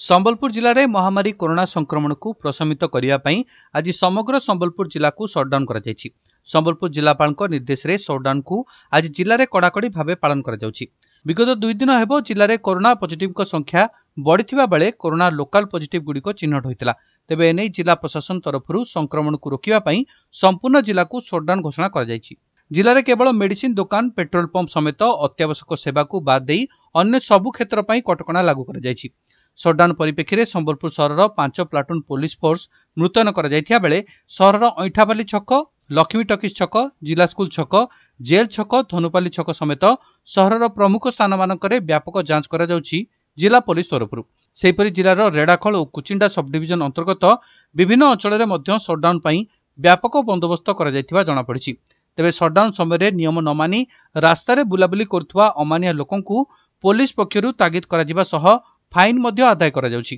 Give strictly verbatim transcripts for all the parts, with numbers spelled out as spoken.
संबलपुर जिले में महामारी कोरोना संक्रमण को प्रशमित करने आज समग्र संबलपुर जिला को सटडाउन कर संबलपुर जिलापाल निर्देश में सटडाउन को आज जिले में कड़ाकड़ी भाव पालन कर विगत दुई दिन हेब जिले में कोरोना पॉजिटिव संख्या बढ़िया बेले कोरोना लोकल पॉजिटिव गुड़िक चिन्हट होता तेबे एने जिला प्रशासन तरफ संक्रमण को रोकने संपूर्ण जिला को सटडाउन घोषणा कर जिले में केवल मेडिसिन दुकान पेट्रोल पंप समेत अत्यावश्यक सेवा को बाद दे अन्य सबु क्षेत्र पर कटकणा लागू कर सटडाउन परिप्रेक्षी में संबलपुर सहर पांच प्लाटून पुलिस फोर्स मुतयन कर बेले सहर ऐठाबाली छक लक्ष्मी टकीज छक जिला स्कूल छक जेल छक धनुपाली छक समेत सहर प्रमुख स्थान मानक व्यापक जांच कर जिला पुलिस तरफ सेहीपरि जिलार रेड़ाखल और कुचिंडा सब डिविजन अंतर्गत विभिन्न अंचल में सटडाउन व्यापक बंदोबस्त कर जमापड़ी तेबे सटडाउन समय नियम न मानि रास्तार बुलाबुली करुवा अमानिया लोकों को पुलिस पक्षरु तागिद कर फाइन मध्य आदाय करा जाउछि।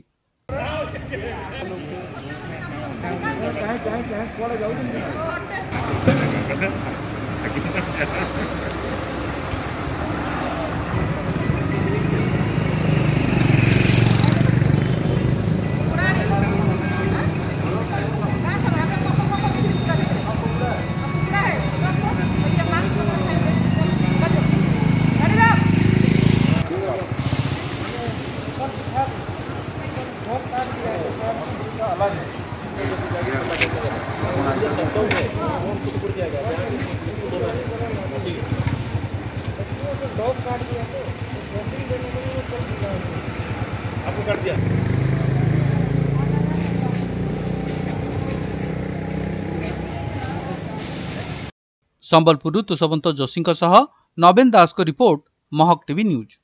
संबलपुर तुषवंत जोशी नवीन दास को report Mahak TV news.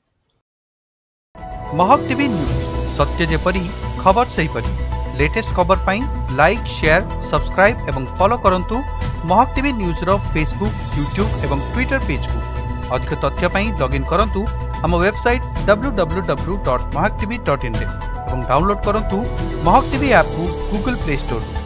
Mahak TV news सत्य जेपरी खबर सही परी लेटेस्ट खबर पाई लाइक शेयर सब्सक्राइब एवं फॉलो करंतु महक टीवी न्यूज रो फेसबुक यूट्यूब एवं ट्विटर पेज को अधिक तथ्य पाई लॉगिन करंतु हम website W W W dot Mahak TV dot in रे एवं डाउनलोड करंतु महक टीवी ऐप को गूगल प्ले स्टोर।